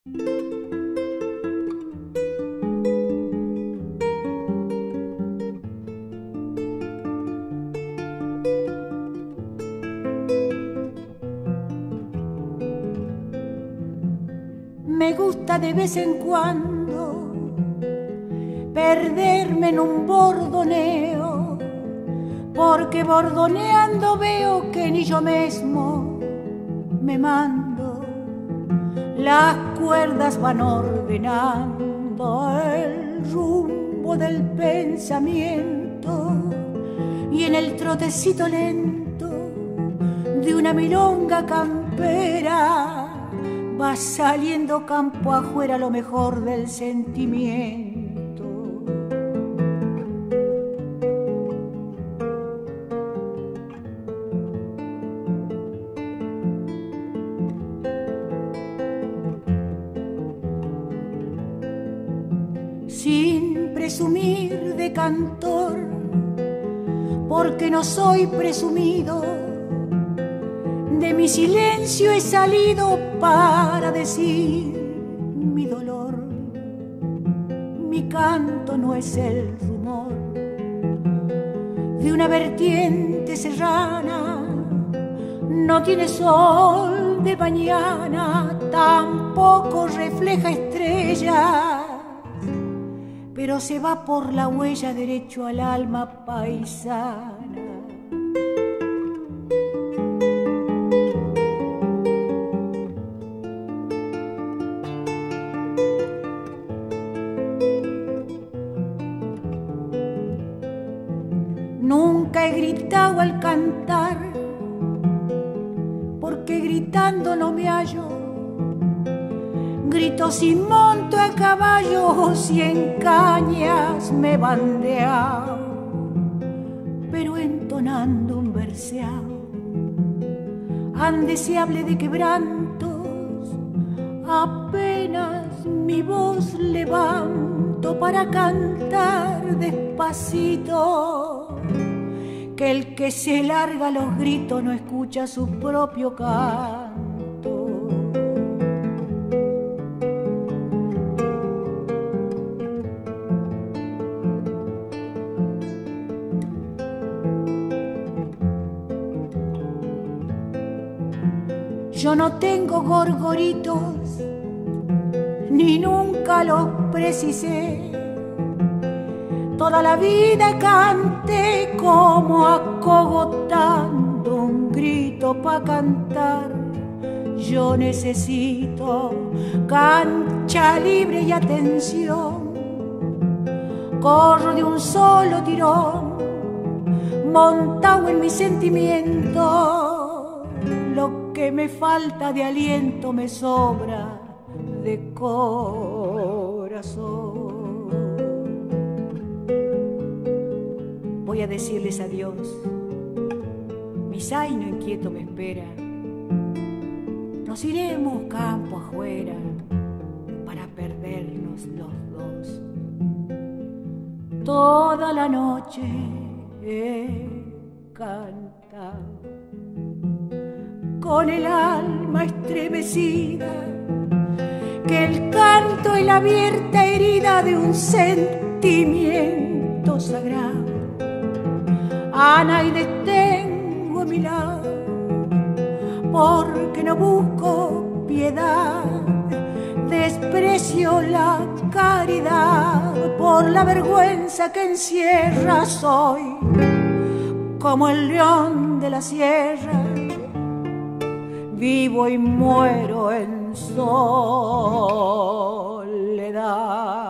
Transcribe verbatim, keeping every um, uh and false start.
Me gusta de vez en cuando perderme en un bordoneo, porque bordoneando veo que ni yo mismo me mando. Las cuerdas van ordenando el rumbo del pensamiento, y en el trotecito lento de una milonga campera va saliendo campo afuera lo mejor del sentimiento. Sin presumir de cantor, porque no soy presumido, de mi silencio he salido para decir mi dolor. Mi canto no es el rumor de una vertiente serrana, no tiene sol de mañana, tampoco refleja estrellas, pero se va por la huella derecho al alma paisana. Nunca he gritado al cantar, porque gritando no me hallo. Grito si monto a caballo o si en cañas me bandeao, pero entonando un verseao andeseable de quebrantos, apenas mi voz levanto para cantar despacito, que el que se larga los gritos no escucha su propio canto. Yo no tengo gorgoritos, ni nunca los precisé. Toda la vida canté como acogotando un grito pa' cantar. Yo necesito cancha libre y atención. Corro de un solo tirón, montado en mi sentimiento. Lo que me falta de aliento me sobra de corazón. Voy a decirles adiós, mi zaino inquieto me espera. Nos iremos campo afuera para perdernos los dos. Toda la noche he cantado con el alma estremecida, que el canto es la abierta herida de un sentimiento sagrado. A nadie tengo a mi lado, porque no busco piedad, desprecio la caridad, por la vergüenza que encierra soy como el león de la sierra, vivo y muero en soledad.